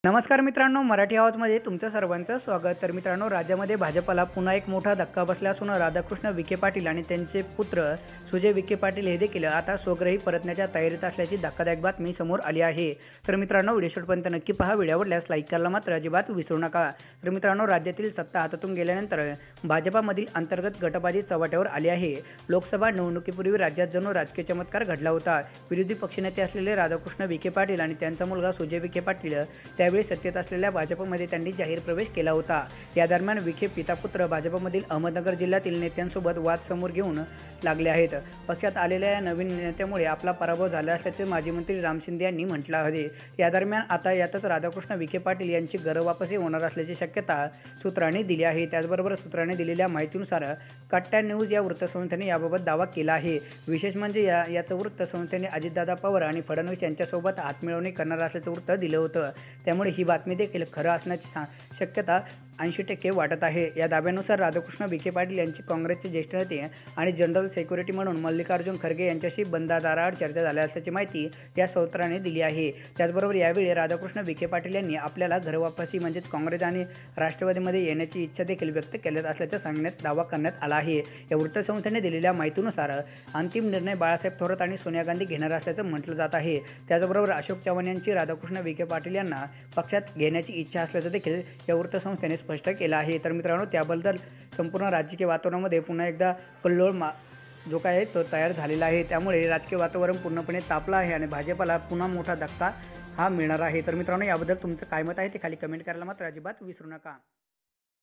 नमस्कार मित्रांनो, मराठी आवाजमध्ये तुमचं सर्वांचं स्वागत। तर मित्रांनो, राज्यामध्ये भाजपला पुन्हा एक मोठा धक्का बसला असून राधाकृष्ण विखे पाटील आणि त्यांचे पुत्र सुजय विखे पाटील हे देखील आता स्वगृही परतण्याच्या तयारीत असल्याची धक्कादायक बातमी समोर आली आहे। तर मित्रांनो, व्हिडिओ शेवटपर्यंत नक्की पहा। व्हिडिओ आवडल्यास लाईक करायला मात्र अजिबात विसरू नका। तर मित्रांनो, राज्यातील सत्ता हातातून गेल्यानंतर भाजपामधील अंतर्गत गटबाजी चव्हाट्यावर आली आहे। लोकसभा निवडणुकीपूर्वी राज्यात जणू राजकीय चमत्कार घडला होता। विरोधी पक्षनेते असलेले राधाकृष्ण विखे पाटील आणि त्यांचा मुलगा सुजय विखे पाटील त्यावेळी सत्तेत असलेल्या भाजपमध्ये त्यांनी जाहीर प्रवेश केला होता। या दरम्यान विखे पिता पुत्र भाजपमधील अहमदनगर जिल्ह्यातील नेत्यांसोबत वाद समोर घेऊन लागले आहेत। पक्षात आलेल्या या नवीन नेत्यामुळे आपला पराभव झाला असल्याचे माजी मंत्री राम शिंदे यांनी म्हटलं आहे। या दरम्यान आता यातच राधाकृष्ण विखे पाटील यांची घरवापसी होणार असल्याची शक्यता सूत्रांनी दिली आहे। त्याचबरोबर सूत्रांनी दिलेल्या माहितीनुसार कट्टा न्यूज या वृत्तसंस्थेने याबाबत दावा केला आहे। विशेष म्हणजे याचं वृत्तसंस्थेने अजितदादा पवार आणि फडणवीस यांच्यासोबत हातमिळवणी करणार असल्याचं वृत्त दिलं होतं। त्यामुळे ही बातमी देखील खरं असण्याची शक्यता 80% वाटत आहे। या दाव्यानुसार राधाकृष्ण विखे पाटील यांची काँग्रेसचे ज्येष्ठ नेते आणि जनरल सेक्युरिटी म्हणून मल्लिकार्जुन खरगे यांच्याशी बंदादाराआड चर्चा झाल्या असल्याची माहिती या सूत्राने दिली आहे। त्याचबरोबर यावेळी राधाकृष्ण विखे पाटील यांनी आपल्याला घरवापसी म्हणजेच काँग्रेस आणि राष्ट्रवादीमध्ये येण्याची इच्छा देखील व्यक्त केली असल्याचं सांगण्यात दावा करण्यात आला आहे। या वृत्तसंस्थेने दिलेल्या माहितीनुसार अंतिम निर्णय बाळासाहेब थोरात आणि सोनिया गांधी घेणार असल्याचं म्हटलं जात आहे। त्याचबरोबर अशोक चव्हाण यांची राधाकृष्ण विखे पाटील यांना पक्षात घेण्याची इच्छा असल्याचं देखील या वृत्तसंस्थेने स्पष्ट केलं आहे। तर मित्रांनो, त्याबद्दल संपूर्ण राजकीय वातावरणामध्ये पुन्हा एकदा कल्लोळ जो काय आहे तो तयार झालेला आहे। त्यामुळे राजकीय वातावरण पूर्णपणे तापलं आहे आणि भाजपला पुन्हा मोठा धक्का हा मिळणार आहे। तर मित्रांनो, याबद्दल तुमचं काय मत आहे ते खाली कमेंट करायला मात्र अजिबात विसरू नका।